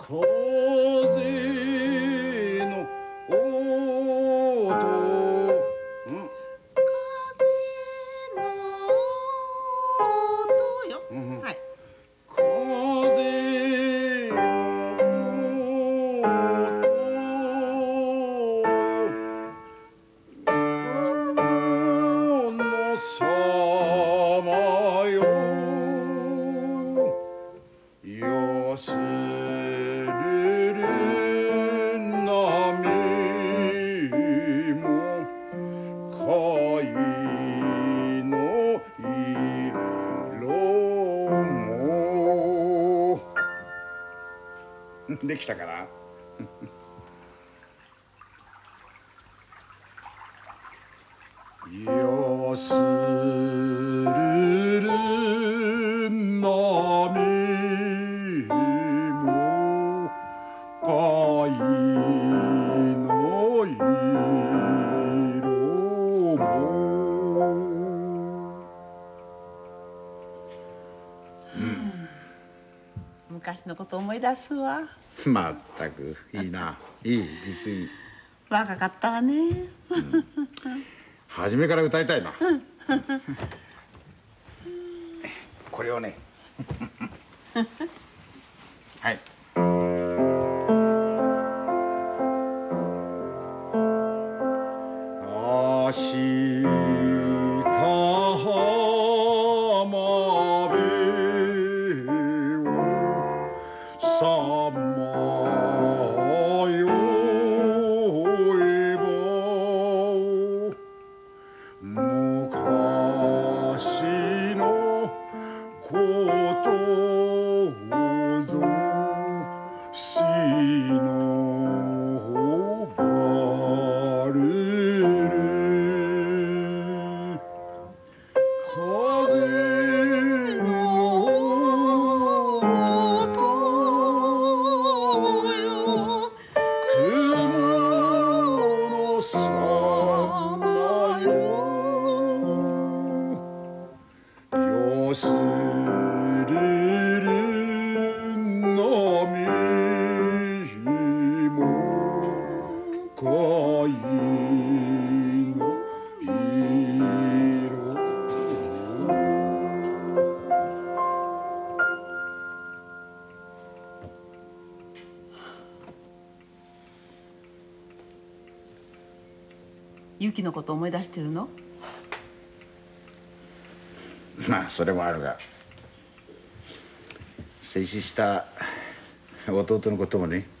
風の音、 風の音よ。はい。 風の音、のさまよ、よすれる波も貝の色もできたかな。よすれる波も貝の色も、 昔のこと思い出すわ。 まったくいいな、いい、実に若かったわね。 初めから歌いたいな。これをねはい。明日浜辺をさまよえば、昔のことぞしのばれる。風の音よ、雲のさまよ、よすれる波も貝の色。 ユキのこと思い出してるの？ まあそれもあるが、戦死した弟のこともね